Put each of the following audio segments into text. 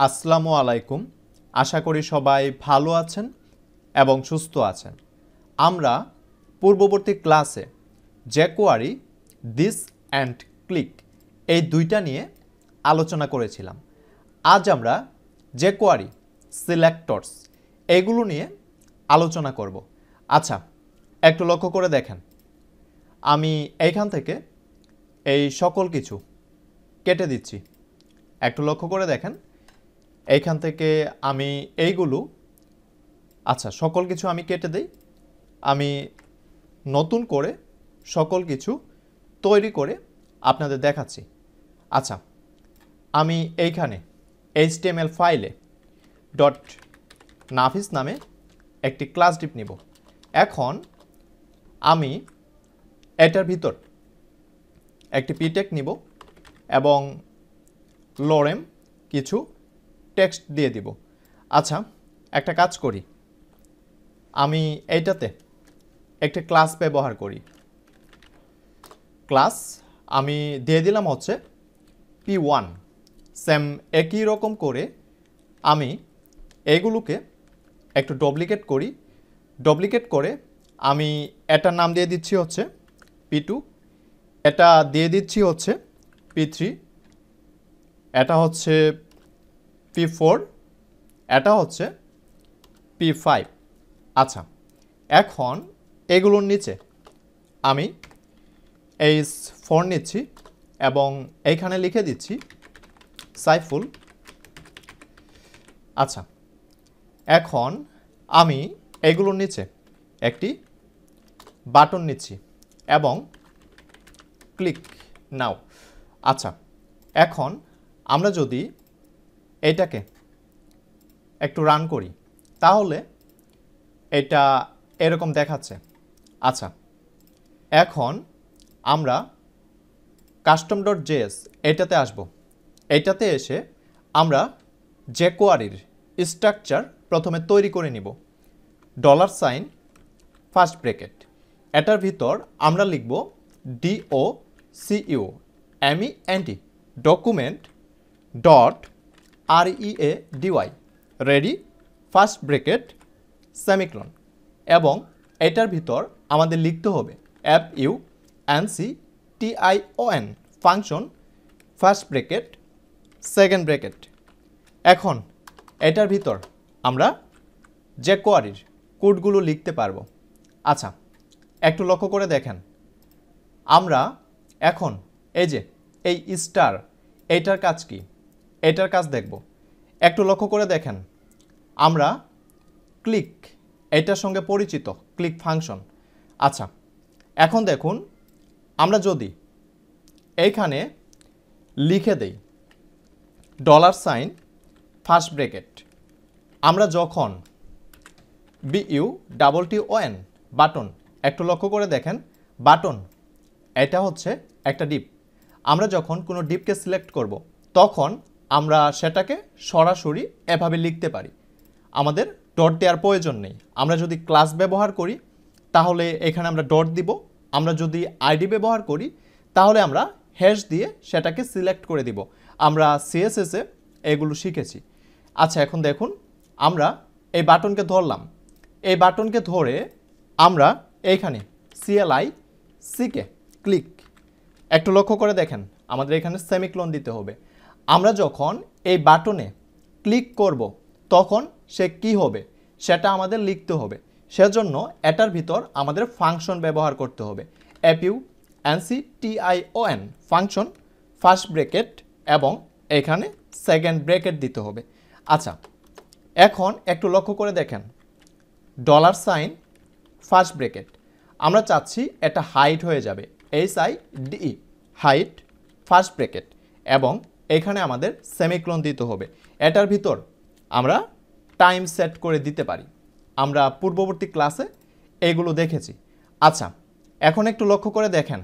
আসসালামু আলাইকুম। আশা করি সবাই ভালো আছেন এবং সুস্থ আছেন। আমরা পূর্ববর্তী ক্লাসে jQuery দিস অ্যান্ড ক্লিক এই দুইটা নিয়ে আলোচনা করেছিলাম। আজ আমরা jQuery সিলেক্টরস এগুলো নিয়ে আলোচনা করব। আচ্ছা, একটু লক্ষ্য করে দেখেন, আমি এইখান থেকে এই সকল কিছু কেটে দিচ্ছি। একটু লক্ষ্য করে দেখেন, এইখান থেকে আমি এইগুলো সকল কিছু আমি কেটে দেই। আমি নতুন করে সকল কিছু তৈরি করে আপনাদের দেখাচ্ছি। আচ্ছা, আমি এইখানে HTML ফাইলে .nafees নামে একটি ক্লাস ডিপ নিব। এখন আমি এটার ভিতর একটি পিটেক নিব এবং লরেম কিছু টেক্সট দিয়ে দিব। আচ্ছা, একটা কাজ করি, আমি এইটাতে একটা ক্লাস ব্যবহার করি। ক্লাস আমি দিয়ে দিলাম হচ্ছে P1। সেম একই রকম করে আমি এইগুলোকে একটু ডুপ্লিকেট করি। ডুপ্লিকেট করে আমি এটার নাম দিয়ে দিচ্ছি হচ্ছে P2, এটা দিয়ে দিচ্ছি হচ্ছে P3, এটা হচ্ছে P4, এটা হচ্ছে P5। আচ্ছা, এখন এগুলোর নিচে আমি H4 নিচ্ছি এবং এইখানে লিখে দিচ্ছি সাইফুল। আচ্ছা, এখন আমি এগুলোর নিচে একটি বাটন নিচ্ছি এবং ক্লিক নাও। আচ্ছা, এখন আমরা যদি এটাকে একটু রান করি তাহলে এটা এরকম দেখাচ্ছে। আচ্ছা, এখন আমরা custom.js এটাতে আসব। এটাতে এসে আমরা jQueryর স্ট্রাকচার প্রথমে তৈরি করে নিব। $, ফার্স্ট ব্র্যাকেট, এটার ভিতর আমরা লিখব DOCUMENT document .ready ready first bracket semicolon, এবং এটার ভিতর আমাদের লিখতে হবে FUNCTION function first bracket second bracket. এখন এটার ভিতর আমরা jQueryর কোডগুলো লিখতে পারবো। আচ্ছা, একটু লক্ষ্য করে দেখেন, আমরা এখন এই যে এই স্টার এটার কাজ কি, এটার কাজ দেখব। একটু লক্ষ্য করে দেখেন, আমরা ক্লিক এটার সঙ্গে পরিচিত ক্লিক ফাংশন। আচ্ছা, এখন দেখুন, আমরা যদি এইখানে লিখে দেই $, ফার্স্ট ব্র্যাকেট, আমরা যখন BUTTON বাটন, একটু লক্ষ্য করে দেখেন, বাটন এটা হচ্ছে একটা ডিপ। আমরা যখন কোনো ডিপকে সিলেক্ট করব তখন আমরা সেটাকে সরাসরি এভাবে লিখতে পারি, আমাদের ডট দেওয়ার প্রয়োজন নেই। আমরা যদি ক্লাস ব্যবহার করি তাহলে এখানে আমরা ডট দিব, আমরা যদি আইডি ব্যবহার করি তাহলে আমরা হ্যাশ দিয়ে সেটাকে সিলেক্ট করে দিব। আমরা CSS এ এগুলো শিখেছি। আচ্ছা, এখন দেখুন, আমরা এই বাটনকে ধরলাম, এই বাটনকে ধরে আমরা এইখানে CLIC ক্লিক, একটু লক্ষ্য করে দেখেন, আমাদের এখানে সেমিকোলন দিতে হবে। আমরা যখন এই বাটনে ক্লিক করব তখন সে কি হবে সেটা আমাদের লিখতে হবে। সেজন্য এটার ভিতর আমাদের ফাংশন ব্যবহার করতে হবে, FUNCTION ফাংশন ফার্স্ট ব্র্যাকেট এবং এখানে সেকেন্ড ব্র্যাকেট দিতে হবে। আচ্ছা, এখন একটু লক্ষ্য করে দেখেন, $, ফার্স্ট ব্র্যাকেট, আমরা চাচ্ছি এটা হাইট হয়ে যাবে, HIDE হাইট ফার্স্ট ব্র্যাকেট, এবং এখানে আমাদের সেমিকোলন দিতে হবে। এটার ভিতর আমরা টাইম সেট করে দিতে পারি, আমরা পূর্ববর্তী ক্লাসে এগুলো দেখেছি। আচ্ছা, এখন একটু লক্ষ্য করে দেখেন,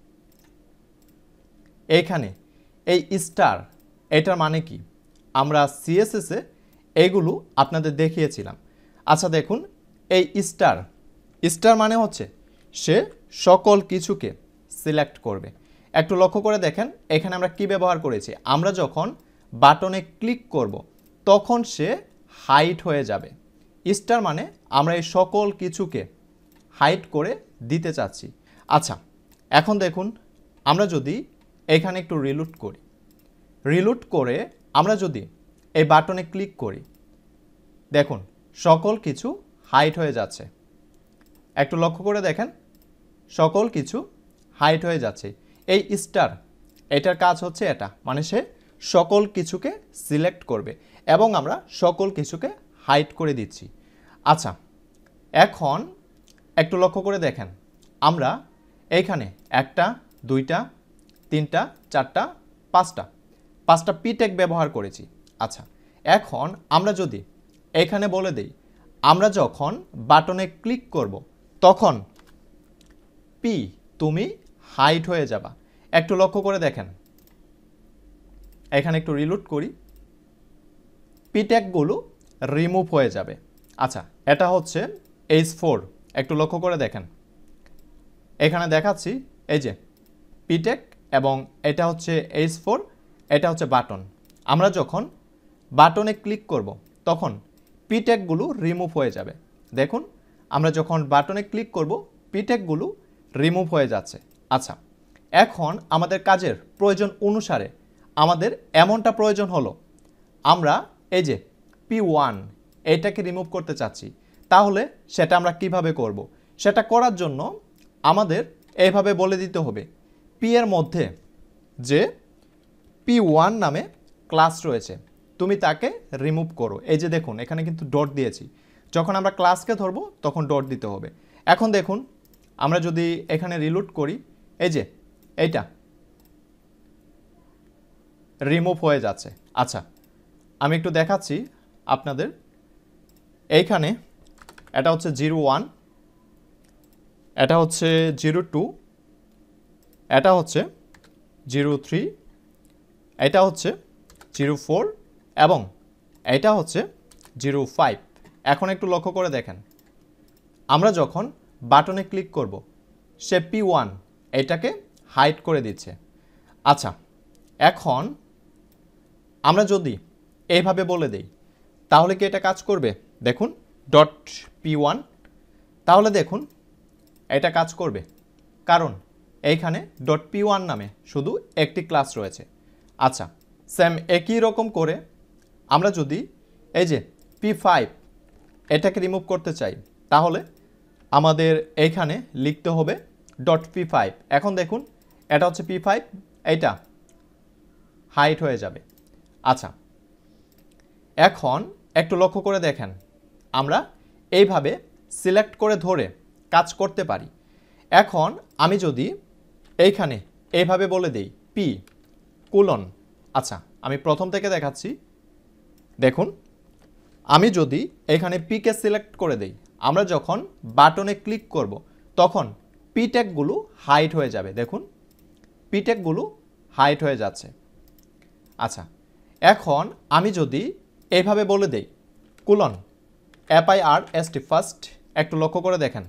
এইখানে এই স্টার এটার মানে কি, আমরা CSS এ এইগুলো আপনাদের দেখিয়েছিলাম। আচ্ছা, দেখুন, এই স্টার মানে হচ্ছে সে সকল কিছুকে সিলেক্ট করবে। একটু লক্ষ্য করে দেখেন, এখানে আমরা কি ব্যবহার করেছি, আমরা যখন বাটনে ক্লিক করব তখন সে হাইড হয়ে যাবে। স্টার মানে আমরা এই সকল কিছুকে হাইড করে দিতে চাচ্ছি। আচ্ছা, এখন দেখুন আমরা যদি এখানে একটু রিলোড করি, রিলোড করে আমরা যদি এই বাটনে ক্লিক করি, দেখুন সকল কিছু হাইড হয়ে যাচ্ছে। একটু লক্ষ্য করে দেখেন, সকল কিছু হাইড হয়ে যাচ্ছে। এই স্টার এটার কাজ হচ্ছে এটা, মানে সে সকল কিছুকে সিলেক্ট করবে এবং আমরা সকল কিছুকে হাইড করে দিচ্ছি। আচ্ছা, এখন একটু লক্ষ্য করে দেখেন, আমরা এইখানে 1টা 2টা 3টা 4টা 5টা পি ট্যাগ ব্যবহার করেছি। আচ্ছা, এখন আমরা যদি এখানে বলে দেই আমরা যখন বাটনে ক্লিক করব তখন পি তুমি হাইড হয়ে যাবা। একটু লক্ষ্য করে দেখেন, এখানে একটু রিলোড করি, পি ট্যাগগুলো রিমুভ হয়ে যাবে। আচ্ছা, এটা হচ্ছে H4। একটু লক্ষ্য করে দেখেন, এখানে দেখাচ্ছি এই যে পি ট্যাগ এবং এটা হচ্ছে H4, এটা হচ্ছে বাটন। আমরা যখন বাটনে ক্লিক করব তখন পি ট্যাগগুলো রিমুভ হয়ে যাবে। দেখুন আমরা যখন বাটনে ক্লিক করব পি ট্যাগগুলো রিমুভ হয়ে যাচ্ছে। আচ্ছা, এখন আমাদের কাজের প্রয়োজন অনুসারে আমাদের এমনটা প্রয়োজন হলো আমরা এই যে P1 এটাকে রিমুভ করতে চাচ্ছি, তাহলে সেটা আমরা কিভাবে করব? সেটা করার জন্য আমাদের এইভাবে বলে দিতে হবে পি এর মধ্যে যে P1 নামে ক্লাস রয়েছে তুমি তাকে রিমুভ করো। এই যে দেখুন এখানে কিন্তু ডট দিয়েছি, যখন আমরা ক্লাসকে ধরবো তখন ডট দিতে হবে। এখন দেখুন আমরা যদি এখানে রিলোড করি, এই যে এইটা রিমুভ হয়ে যাচ্ছে। আচ্ছা, আমি একটু দেখাচ্ছি আপনাদের, এইখানে এটা হচ্ছে 01, এটা হচ্ছে 02, এটা হচ্ছে 03, এটা হচ্ছে 04 এবং এটা হচ্ছে 05। এখন একটু লক্ষ্য করে দেখেন, আমরা যখন বাটনে ক্লিক করব সে P1 এটাকে হাইড করে দিচ্ছে। আচ্ছা, এখন আমরা যদি এইভাবে বলে দেই তাহলে কি এটা কাজ করবে? দেখুন ডট P1, তাহলে দেখুন এটা কাজ করবে, কারণ এইখানে ডট P1 নামে শুধু একটি ক্লাস রয়েছে। আচ্ছা, সেম একই রকম করে আমরা যদি এই যে P5 এটাকে রিমুভ করতে চাই তাহলে আমাদের এইখানে লিখতে হবে ডট P5। এখন দেখুন এটা হচ্ছে P5, এইটা হাইড হয়ে যাবে। আচ্ছা, এখন একটু লক্ষ্য করে দেখেন, আমরা এইভাবে সিলেক্ট করে ধরে কাজ করতে পারি। এখন আমি যদি এইখানে এইভাবে বলে দেই P কোলন, আচ্ছা আমি প্রথম থেকে দেখাচ্ছি, দেখুন আমি যদি এখানে P কে সিলেক্ট করে দেই, আমরা যখন বাটনে ক্লিক করব তখন পি ট্যাগগুলো হাইড হয়ে যাবে। দেখুন পি ট্যাগগুলো হাইড হয়ে যাচ্ছে। আচ্ছা, এখন আমি যদি এইভাবে বলে দেই কোলন FIRST ফার্স্ট, একটু লক্ষ্য করে দেখেন,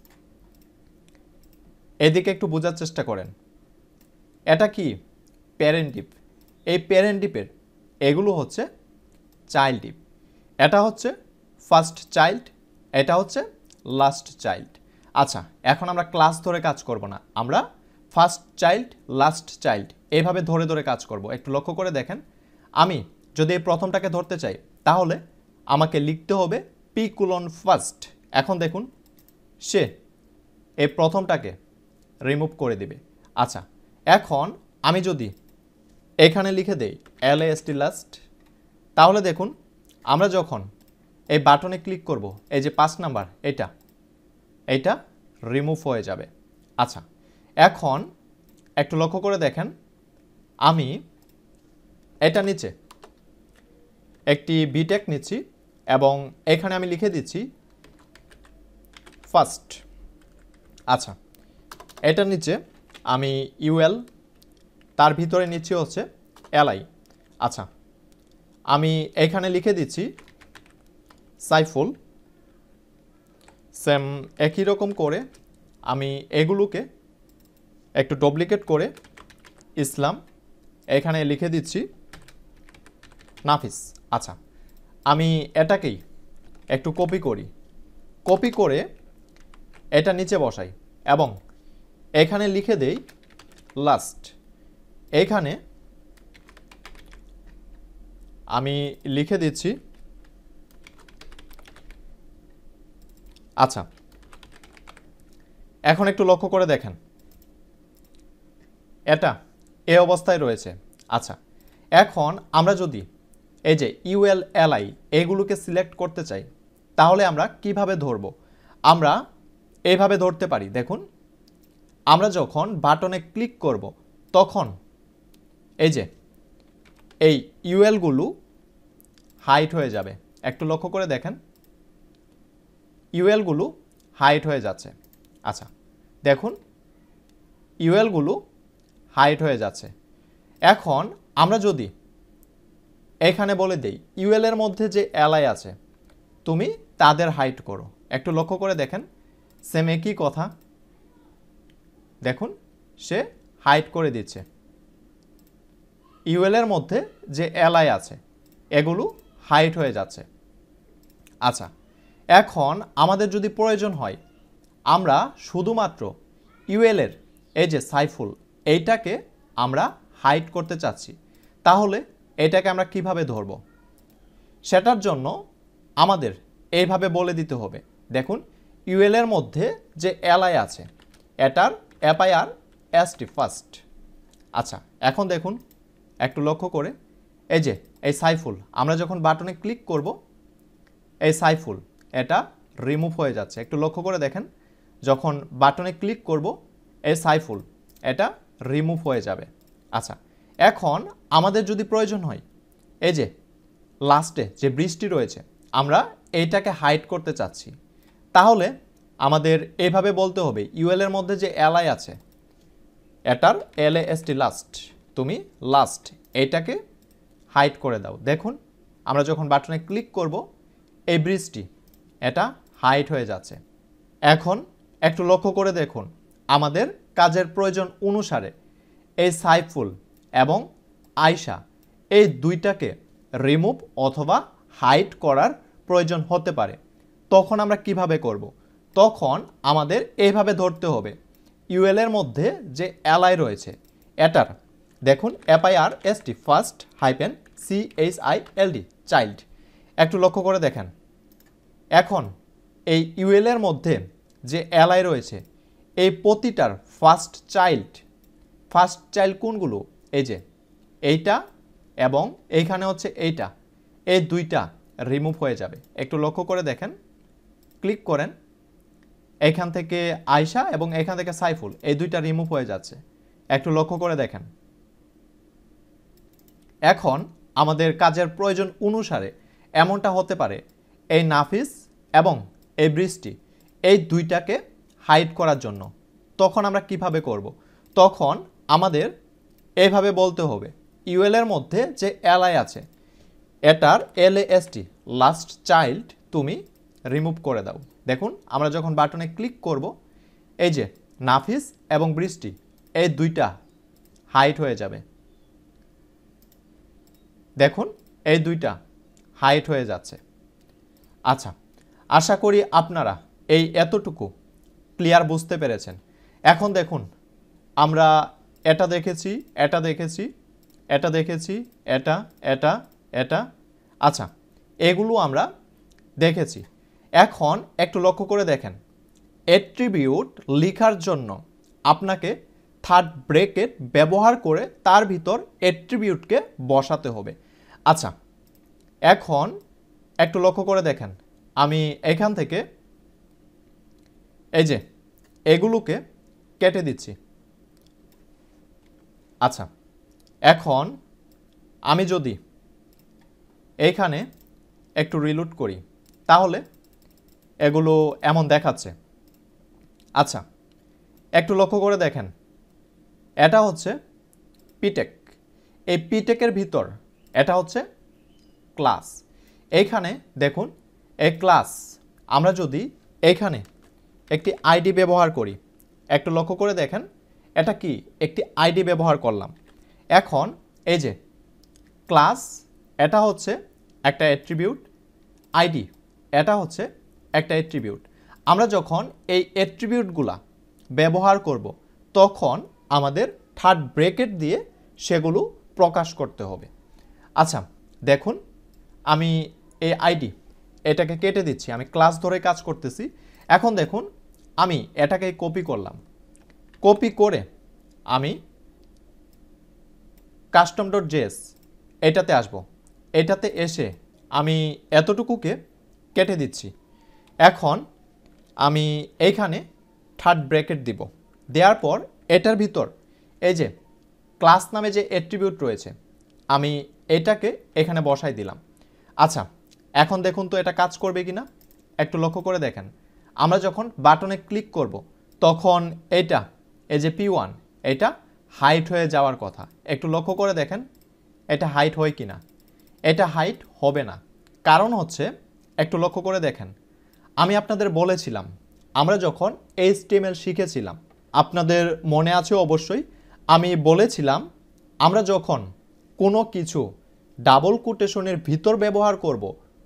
এদিকে একটু বোঝার চেষ্টা করেন, এটা কি প্যারেন্ট ডিপ। এই প্যারেন্ট ডিপের এগুলো হচ্ছে চাইল্ড ডিপ, এটা হচ্ছে ফার্স্ট চাইল্ড, এটা হচ্ছে লাস্ট চাইল্ড। আচ্ছা, এখন আমরা ক্লাস ধরে কাজ করব না, আমরা ফার্স্ট চাইল্ড লাস্ট চাইল্ড এইভাবে ধরে ধরে কাজ করব। একটু লক্ষ্য করে দেখেন, আমি যদি এই প্রথমটাকে ধরতে চাই তাহলে আমাকে লিখতে হবে P কোলন ফার্স্ট। এখন দেখুন সে এই প্রথমটাকে রিমুভ করে দিবে। আচ্ছা, এখন আমি যদি এখানে লিখে দেই LAST লাস্ট, তাহলে দেখুন আমরা যখন এই বাটনে ক্লিক করব এই যে 5 নাম্বার এইটা রিমুভ হয়ে যাবে। আচ্ছা, এখন একটু লক্ষ্য করে দেখেন, আমি এটা নিচে একটি বিটেক নিচ্ছি এবং এখানে আমি লিখে দিচ্ছি ফার্স্ট। আচ্ছা, এটা নিচে আমি UL, তার ভিতরে নিচ্ছি হচ্ছে LI। আচ্ছা, আমি এখানে লিখে দিচ্ছি সাইফুল। সেম একই রকম করে আমি এগুলোকে একটু ডুপ্লিকেট করে ইসলাম এখানে লিখে দিচ্ছি নাফিস। আচ্ছা, আমি এটাকেই একটু কপি করি, কপি করে এটা নিচে বসাই এবং এখানে লিখে দেই লাস্ট। এখানে আমি লিখে দিচ্ছি, আচ্ছা এখন একটু লক্ষ্য করে দেখেন এটা এই অবস্থায় রয়েছে। আচ্ছা এখন আমরা যদি এই যে ইউএল এলআই এগুলোকে সিলেক্ট করতে চাই তাহলে আমরা কিভাবে ধরব? আমরা এইভাবে ধরতে পারি। দেখুন আমরা যখন বাটনে ক্লিক করব তখন এই যে এই ইউএলগুলো হাইট হয়ে যাবে। একটু লক্ষ্য করে দেখেন ইউএলগুলো হাইট হয়ে যাচ্ছে। আচ্ছা দেখুন ইউএলগুলো হাইট হয়ে যাচ্ছে। এখন আমরা যদি এখানে বলে দেই ইউএল এর মধ্যে যে এলআই আছে তুমি তাদের হাইট করো, একটু লক্ষ্য করে দেখেন সেম একই কথা। দেখুন সে হাইট করে দিচ্ছে। ইউএল এর মধ্যে যে এলআই আছে এগুলো হাইট হয়ে যাচ্ছে। আচ্ছা এখন আমাদের যদি প্রয়োজন হয় আমরা শুধুমাত্র ইউএল এর এই যে সাইফুল এইটাকে আমরা হাইট করতে চাচ্ছি, তাহলে এটাকে আমরা কিভাবে ধরব? সেটার জন্য আমাদের এইভাবে বলে দিতে হবে। দেখুন ইউএল এর মধ্যে যে এলআই আছে এটার এফআইআর এসটি ফার্স্ট। আচ্ছা এখন দেখুন একটু লক্ষ্য করে এই যে এই সাইফুল আমরা যখন বাটনে ক্লিক করব এই সাইফুল এটা রিমুভ হয়ে যাচ্ছে। একটু লক্ষ্য করে দেখেন যখন বাটনে ক্লিক করব এই সাইফুল এটা রিমুভ হয়ে যাবে। আচ্ছা এখন আমাদের যদি প্রয়োজন হয় এই যে লাস্টে যে বৃষ্টি রয়েছে আমরা এইটাকে হাইড করতে চাচ্ছি, তাহলে আমাদের এইভাবে বলতে হবে ইউএল এর মধ্যে যে এলআই আছে এটার এলএএসটি লাস্ট, তুমি লাস্ট এইটাকে হাইড করে দাও। দেখুন আমরা যখন বাটনে ক্লিক করব এই বৃষ্টি এটা হাইড হয়ে যাচ্ছে। এখন একটু লক্ষ্য করে দেখুন আমাদের কাজের প্রয়োজন অনুসারে এই সাইফুল এবং আয়শা এই দুইটাকে রিমুভ অথবা হাইড করার প্রয়োজন হতে পারে। তখন আমরা কিভাবে করব? তখন আমাদের এইভাবে ধরতে হবে ইউএল এর মধ্যে যে এলআই রয়েছে এটার দেখুন F I R S T first hyphen CHILD child. একটু লক্ষ্য করে দেখেন এখন এই ইউএল এর মধ্যে যে এলআই রয়েছে এই প্রতিটার ফার্স্ট চাইল্ড কোনগুলো? এই যে এইটা এবং এইখানে হচ্ছে এইটা, এই দুইটা রিমুভ হয়ে যাবে। একটু লক্ষ্য করে দেখেন ক্লিক করেন এখান থেকে আয়শা এবং এখান থেকে সাইফুল এই দুইটা রিমুভ হয়ে যাচ্ছে। একটু লক্ষ্য করে দেখেন এখন আমাদের কাজের প্রয়োজন অনুসারে এমনটা হতে পারে এই নাফিস এবং এই বৃষ্টি এই দুইটাকে হাইড করার জন্য। তখন আমরা কিভাবে করব? তখন আমাদের এইভাবে বলতে হবে ইউএল এর মধ্যে যে এলআই আছে এটার এলএএসটি লাস্ট চাইল্ড তুমি রিমুভ করে দাও। দেখুন আমরা যখন বাটনে ক্লিক করব এই যে নাফিস এবং বৃষ্টি এই দুইটা হাইড হয়ে যাবে। দেখুন এই দুইটা হাইড হয়ে যাচ্ছে। আচ্ছা আশা করি আপনারা এই এতটুকু ক্লিয়ার বুঝতে পেরেছেন। এখন দেখুন আমরা এটা দেখেছি, এটা দেখেছি, এটা দেখেছি, এটা এটা এটা আচ্ছা এগুলো আমরা দেখেছি। এখন একটু লক্ষ্য করে দেখেন অ্যাট্রিবিউট লেখার জন্য আপনাকে থার্ড ব্র্যাকেট ব্যবহার করে তার ভিতর অ্যাট্রিবিউটকে বসাতে হবে। আচ্ছা এখন একটু লক্ষ্য করে দেখেন আমি এখান থেকে এই যে এগুলোকে কেটে দিচ্ছি। আচ্ছা এখন আমি যদি এইখানে একটু রিলোড করি তাহলে এগুলো এমন দেখাচ্ছে। আচ্ছা একটু লক্ষ্য করে দেখেন এটা হচ্ছে পিটেক, এই পিটেকের ভিতর এটা হচ্ছে ক্লাস। এইখানে দেখুন এই ক্লাস আমরা যদি এইখানে একটি আইডি ব্যবহার করি, একটু লক্ষ্য করে দেখেন এটা কি একটি আইডি ব্যবহার করলাম। এখন এই যে ক্লাস এটা হচ্ছে একটা অ্যাট্রিবিউট আইডি এটা হচ্ছে একটা অ্যাট্রিবিউট। আমরা যখন এই অ্যাট্রিবিউটগুলা ব্যবহার করব তখন আমাদের থার্ড ব্র্যাকেট দিয়ে সেগুলো প্রকাশ করতে হবে। আচ্ছা দেখুন, আমি এই আইডি এটাকে কেটে দিচ্ছি, আমি ক্লাস ধরে কাজ করতেছি। এখন দেখুন আমি এটাকে কপি করলাম, কপি করে আমি custom.js এটাতে আসব, এটাতে এসে আমি এতটুকুকে কেটে দিচ্ছি। এখন আমি এইখানে থার্ড ব্র্যাকেট দিব, দেওয়ার পর এটার ভিতর এই যে ক্লাস নামে যে অ্যাট্রিবিউট রয়েছে আমি এটাকে এখানে বসাই দিলাম। আচ্ছা এখন দেখুন তো এটা কাজ করবে কিনা, একটু লক্ষ্য করে দেখেন। আমরা যখন বাটনে ক্লিক করব তখন এটা এই যে P1 এটা হাইট হয়ে যাওয়ার কথা, একটু লক্ষ্য করে দেখেন এটা হাইট হয় কিনা। এটা হাইট হবে না, কারণ হচ্ছে একটু লক্ষ্য করে দেখেন, আমি আপনাদের বলেছিলাম আমরা যখন HTML শিখেছিলাম, আপনাদের মনে আছে অবশ্যই, আমি বলেছিলাম আমরা যখন কোনো কিছু ডাবল কোটেশনের ভিতর ব্যবহার করব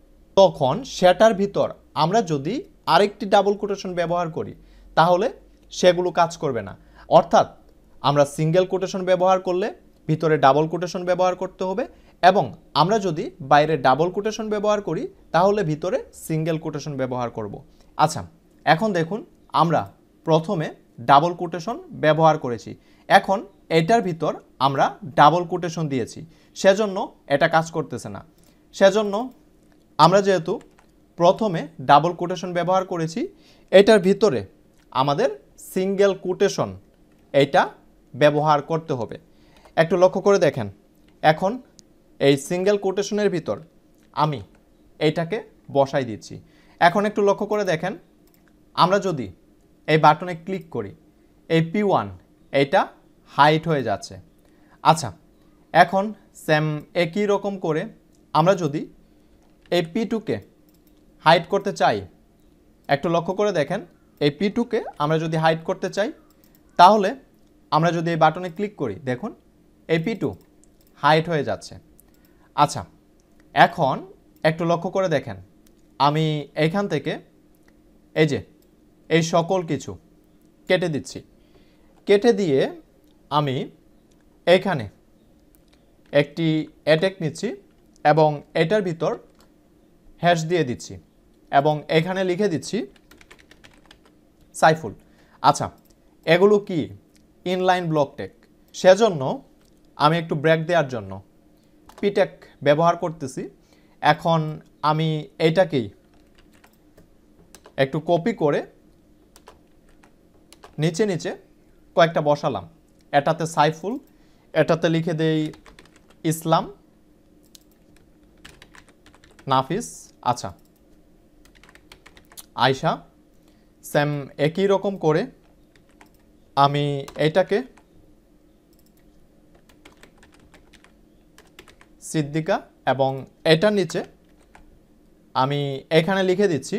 তখন সেটার ভিতর আমরা যদি আরেকটি ডাবল কোটেশন ব্যবহার করি তাহলে সেগুলো কাজ করবে না। অর্থাৎ আমরা সিঙ্গেল কোটেশন ব্যবহার করলে ভিতরে ডাবল কোটেশন ব্যবহার করতে হবে, এবং আমরা যদি বাইরে ডাবল কোটেশন ব্যবহার করি তাহলে ভিতরে সিঙ্গেল কোটেশন ব্যবহার করব। আচ্ছা এখন দেখুন আমরা প্রথমে ডাবল কোটেশন ব্যবহার করেছি, এখন এটার ভিতর আমরা ডাবল কোটেশন দিয়েছি, সেজন্য এটা কাজ করতেছে না। সেজন্য আমরা যেহেতু প্রথমে ডাবল কোটেশন ব্যবহার করেছি, এটার ভিতরে আমাদের সিঙ্গেল কোটেশন এটা ব্যবহার করতে হবে। একটু লক্ষ্য করে দেখেন, এখন এই সিঙ্গেল কোটেশনের ভিতর আমি এইটাকে বসাই দিচ্ছি। এখন একটু লক্ষ্য করে দেখেন, আমরা যদি এই বাটনে ক্লিক করি এই P1 এইটা হাইট হয়ে যাচ্ছে। আচ্ছা এখন সেম একই রকম করে আমরা যদি এই P2কে হাইড করতে চাই, একটু লক্ষ্য করে দেখেন এই P2কে আমরা যদি হাইড করতে চাই তাহলে আমরা যদি এই বাটনে ক্লিক করি দেখুন এই P2 হাইড হয়ে যাচ্ছে। আচ্ছা এখন একটু লক্ষ্য করে দেখেন, আমি এইখান থেকে এই যে এই সকল কিছু কেটে দিচ্ছি, কেটে দিয়ে আমি এইখানে একটি অ্যাটেক নিচ্ছি এবং এটার ভিতর হ্যাশ দিয়ে দিচ্ছি এবং এখানে লিখে দিচ্ছি সাইফুল। আচ্ছা এগুলো কি ইনলাইন ব্লক টেক, সেজন্য আমি একটু ব্রেক দেওয়ার জন্য পিটেক ব্যবহার করতেছি। এখন আমি এইটাকেই একটু কপি করে নিচে নিচে কয়েকটা বসালাম, এটাতে সাইফুল, এটাতে লিখে দেই ইসলাম, নাফিস, আচ্ছা আয়শা, সেম একই রকম করে আমি এটাকে সিদ্দিকা এবং এটার নিচে আমি এখানে লিখে দিচ্ছি।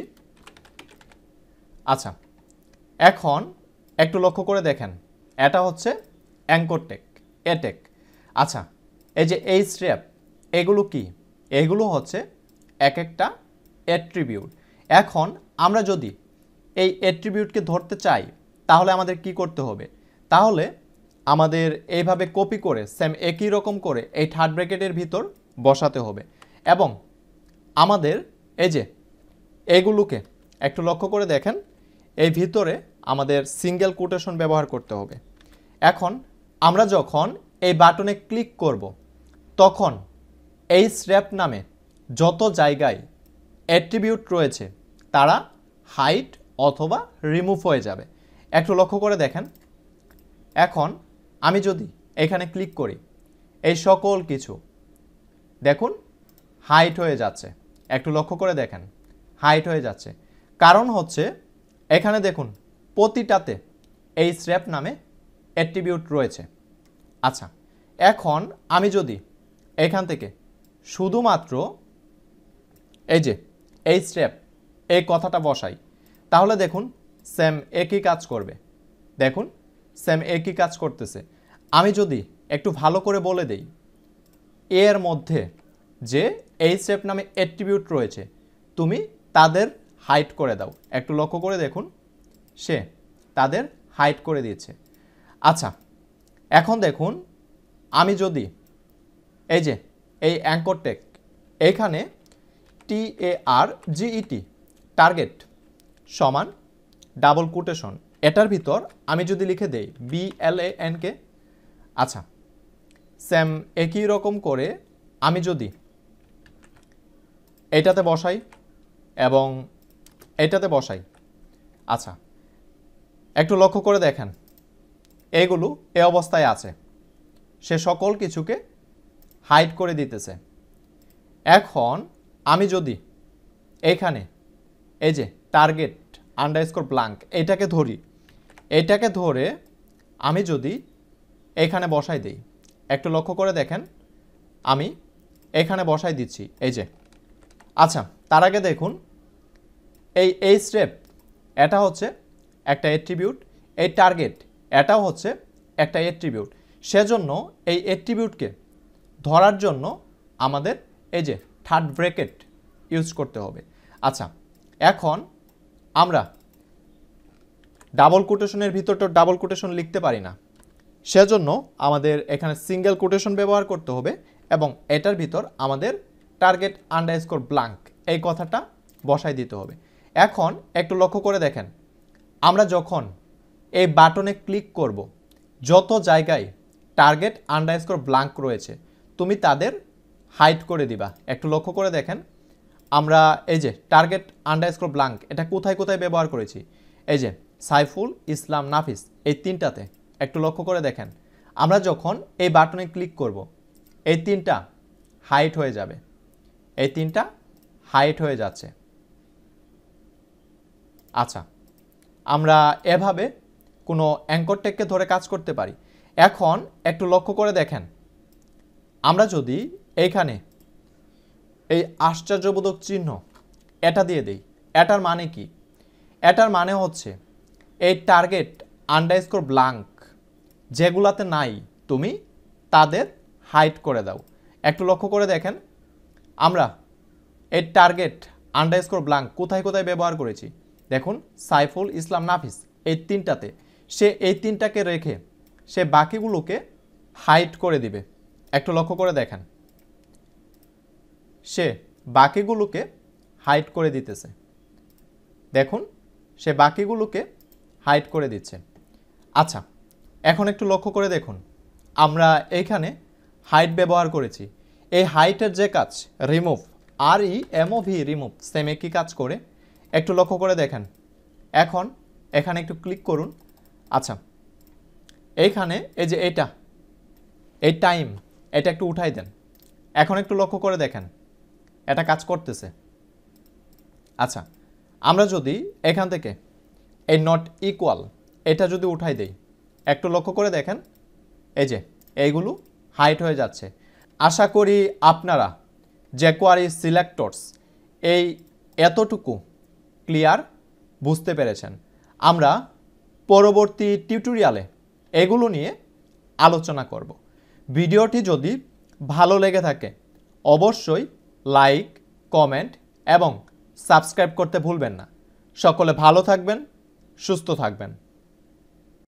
আচ্ছা এখন একটু লক্ষ্য করে দেখেন, এটা হচ্ছে অ্যাঙ্কর টেক, এটেক। আচ্ছা এই যে এই স্টেপ এগুলো কি, এগুলো হচ্ছে এক একটা অ্যাট্রিবিউট। এখন আমরা যদি এই অ্যাট্রিবিউটকে ধরতে চাই তাহলে আমাদের কি করতে হবে, তাহলে আমাদের এইভাবে কপি করে সেম একই রকম করে এই থার্ড ব্র্যাকেটের ভিতর বসাতে হবে এবং আমাদের এই যে এগুলোকে একটু লক্ষ্য করে দেখেন এই ভিতরে আমাদের সিঙ্গেল কোটেশন ব্যবহার করতে হবে। এখন আমরা যখন এই বাটনে ক্লিক করব তখন এই স্ট্র্যাপ নামে যত জায়গায় অ্যাট্রিবিউট রয়েছে তারা হাইড অথবা রিমুভ হয়ে যাবে। একটু লক্ষ্য করে দেখেন, এখন আমি যদি এখানে ক্লিক করি এই সকল কিছু দেখুন হাইড হয়ে যাচ্ছে, একটু লক্ষ্য করে দেখেন হাইড হয়ে যাচ্ছে, কারণ হচ্ছে এখানে দেখুন প্রতিটাতে এই স্ট্র্যাপ নামে অ্যাট্রিবিউট রয়েছে। আচ্ছা এখন আমি যদি এখান থেকে শুধুমাত্র এই যে এই স্ট্র্যাপ এই কথাটা বসাই তাহলে দেখুন সেম একই কাজ করবে, দেখুন সেম একই কাজ করতেছে। আমি যদি একটু ভালো করে বলে দেই এর মধ্যে যে এই স্টেপ নামে অ্যাট্রিবিউট রয়েছে তুমি তাদের হাইড করে দাও। একটু লক্ষ্য করে দেখুন, সে তাদের হাইড করে দিয়েছে। আচ্ছা, এখন দেখুন আমি যদি এই যে এই অ্যাঙ্কর টেক এইখানে TARGET টার্গেট সমান ডাবল কোটেশন, এটার ভিতর আমি যদি লিখে দেই BLANK, আচ্ছা সেম একই রকম করে আমি যদি এটাতে বসাই এবং এটাতে বসাই, আচ্ছা একটু লক্ষ্য করে দেখেন এগুলো এই অবস্থায় আছে, সে সকল কিছুকে হাইড করে দিতেছে। এখন আমি যদি এখানে এই যে টার্গেট আন্ডারস্কোর ব্ল্যাঙ্ক এটাকে ধরি, এটাকে ধরে আমি যদি এখানে বসাই দিই, একটু লক্ষ্য করে দেখেন আমি এখানে বসাই দিচ্ছি এই যে। আচ্ছা, তার আগে দেখুন এই স্টেপ এটা হচ্ছে একটা অ্যাট্রিবিউট, এই টার্গেট এটাও হচ্ছে একটা অ্যাট্রিবিউট, সেজন্য এই অ্যাট্রিবিউটকে ধরার জন্য আমাদের এই যে থার্ড ব্র্যাকেট ইউজ করতে হবে। আচ্ছা, এখন আমরা ডাবল কোটেশনের ভিতর তো ডাবল কোটেশন লিখতে পারি না, সেজন্য আমাদের এখানে সিঙ্গেল কোটেশন ব্যবহার করতে হবে এবং এটার ভিতর আমাদের টার্গেট আন্ডারস্কোর ব্ল্যাঙ্ক এই কথাটা বসাই দিতে হবে। এখন একটু লক্ষ্য করে দেখেন, আমরা যখন এই বাটনে ক্লিক করব, যত জায়গায় টার্গেট আন্ডারস্কোর ব্ল্যাঙ্ক রয়েছে তুমি তাদের হাইড করে দিবা। একটু লক্ষ্য করে দেখেন আমরা এই যে টার্গেট আন্ডারস্কোর ব্ল্যাঙ্ক এটা কোথায় কোথায় ব্যবহার করেছি, এই যে সাইফুল, ইসলাম, নাফিস এই তিনটাতে। একটু লক্ষ্য করে দেখেন আমরা যখন এই বাটনে ক্লিক করব এই তিনটা হাইড হয়ে যাবে, এই তিনটা হাইড হয়ে যাচ্ছে। আচ্ছা, আমরা এভাবে কোনো অ্যাঙ্কর টেককে ধরে কাজ করতে পারি। এখন একটু লক্ষ্য করে দেখেন আমরা যদি এইখানে এই আশ্চর্যবোধক চিহ্ন এটা দিয়ে দেই, এটার মানে কি? এটার মানে হচ্ছে এই টার্গেট আন্ডারস্কোর ব্ল্যাঙ্ক যেগুলাতে নাই তুমি তাদের হাইড করে দাও। একটু লক্ষ্য করে দেখেন আমরা এই টার্গেট আন্ডারস্কোর ব্ল্যাঙ্ক কোথায় কোথায় ব্যবহার করেছি, দেখুন সাইফুল, ইসলাম, নাফিস এই তিনটাতে। সে এই তিনটাকে রেখে সে বাকিগুলোকে হাইড করে দিবে। একটু লক্ষ্য করে দেখেন সে বাকিগুলোকে হাইড করে দিতেছে, দেখুন সে বাকিগুলোকে হাইড করে দিচ্ছে। আচ্ছা, এখন একটু লক্ষ্য করে দেখুন আমরা এইখানে হাইড ব্যবহার করেছি, এই হাইটের যে কাজ রিমুভ, REMOV রিমুভ সেম একই কাজ করে। একটু লক্ষ্য করে দেখেন এখন এখানে একটু ক্লিক করুন। আচ্ছা, এইখানে এই যে এই টাইম এটা একটু উঠাই দেন। এখন একটু লক্ষ্য করে দেখেন এটা কাজ করতেছে। আচ্ছা, আমরা যদি এখান থেকে এই নট ইকুয়াল এটা যদি উঠাই দেই, একটু লক্ষ্য করে দেখেন এই যে এইগুলো হাইড হয়ে যাচ্ছে। আশা করি আপনারা jQuery সিলেক্টরস এই এতটুকু ক্লিয়ার বুঝতে পেরেছেন। আমরা পরবর্তী টিউটোরিয়ালে এগুলো নিয়ে আলোচনা করব। ভিডিওটি যদি ভালো লেগে থাকে অবশ্যই লাইক, কমেন্ট এবং সাবস্ক্রাইব করতে ভুলবেন না। সকলে ভালো থাকবেন, সুস্থ থাকবেন।